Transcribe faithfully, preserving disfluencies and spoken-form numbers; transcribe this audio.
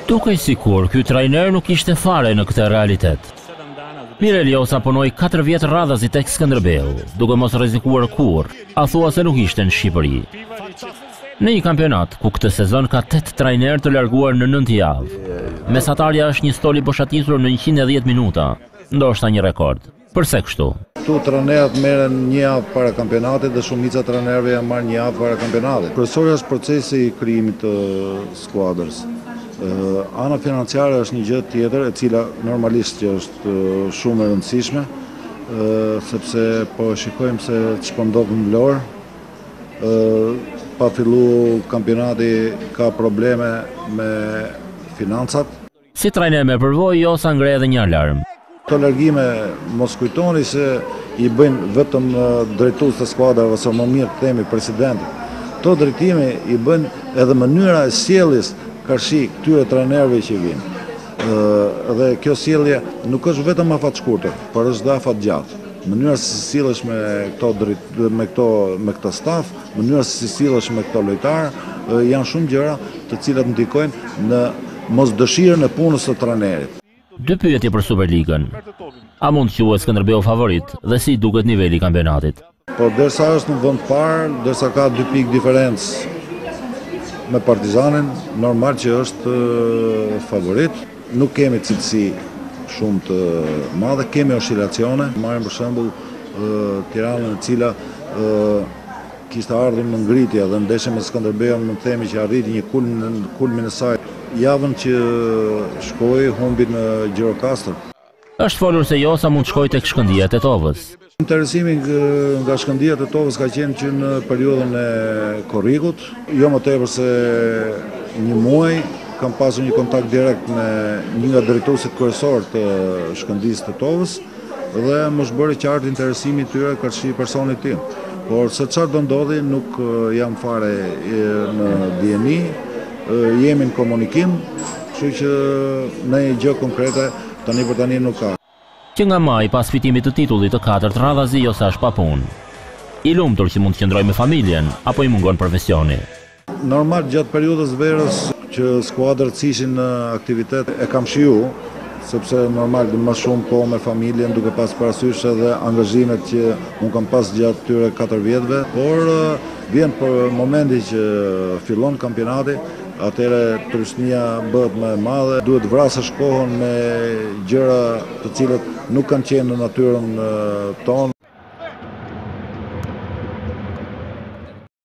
Dukej sikur ky trajner nuk ishte fare në këtë realitet. Mire Ljosa punoi katër vjet radhazi tek Skënderbeu, duke mos rrezikuar kurrë, a thua se nuk ishte në Shqipëri. Në një kampionat ku këtë sezon ka tetë trajner të larguar në nëntë javë. Mesatarja është një stoli boshatisur në njëqind e dhjetë minuta, ndoshta një rekord. Përse kështu? Tu trajnerët merren një javë para kampionatit dhe shumica trajnerëve janë marrë një javë para kampionatit. Kryesorja është procesi i krijimit të skuadrës. Uh, ana financiare është një gjë tjetër e cila normalisht që është uh, shumë e rëndësishme, uh, sepse po shikojmë se ç'po ndodh në Vlorë, uh, pa fillu kampionati ka probleme me financat. Si trajner me përvojë, Ljosa ngre edhe një alarm. Këto largime mos kujtoni se i bëjnë vetëm uh, drejtues të skuadrave ose më mirë të themi presidenti. Këto drejtime i bën edhe mënyra e sjelljes karshi këtyre trajnerëve që vinë. Dhe kjo sjellje nuk është vetëm afat shkurtër, por është dhe afat gjatë. Mënyra se si sillesh me këto me këto me këtë staf, mënyra se si sillesh me këto lojtarë, janë shumë gjëra të cilat ndikojnë në mosdëshirën e punës së trajnerit. Dy pyetje për Superligën. A mund të quhet Skënderbeu favorit dhe si duket niveli i kampionatit? Po derisa është në vend parë, derisa ka dy pikë diferencë me Partizanin, normal që është favorit. Nuk kemi cilësi shumë të madhe, kemi oscilacione. Marrim për shembull Tiranën, e cila kishte ardhur në ngritje dhe ndeshja me Skënderbeun, më themi që arriti një kulmin kulmin e saj. Javën që shkoi humbi në Gjirokastër. Është folur se Ljosa mund të shkojë tek Shkëndija e Tetovës. Interesimi nga Shkëndija e Tetovës ka qenë që në periudhën e korrikut, jo më tepër se një muaj, kam pasur një kontakt direkt me një nga drejtuesit kryesor të Shkëndijës së Tetovës dhe më zbëri qartë interesimi i tyre karshi personit tim. Por se çfarë do ndodhi nuk jam fare në dieni, jemi në komunikim, kështu që në një gjë konkrete tani për tani nuk ka. Që nga maj pas fitimit të titullit të katërt radhazi, Ljosa është pa punë. I lumtur që mund të qëndrojë me familjen apo i mungon profesioni. Normal gjatë periudhës verës që skuadrat ishin në aktivitet e kam shiju, sepse normal më shumë kohë me familjen duke pas parasysh edhe angazhimet që unë kam pas gjatë tyre katër vjetëve, por vjen për momenti që fillon kampionati, atëre trysnia bëhet më e madhe, duhet vrasësh kohën me gjëra të cilët nuk kanë qenë në natyrën tonë.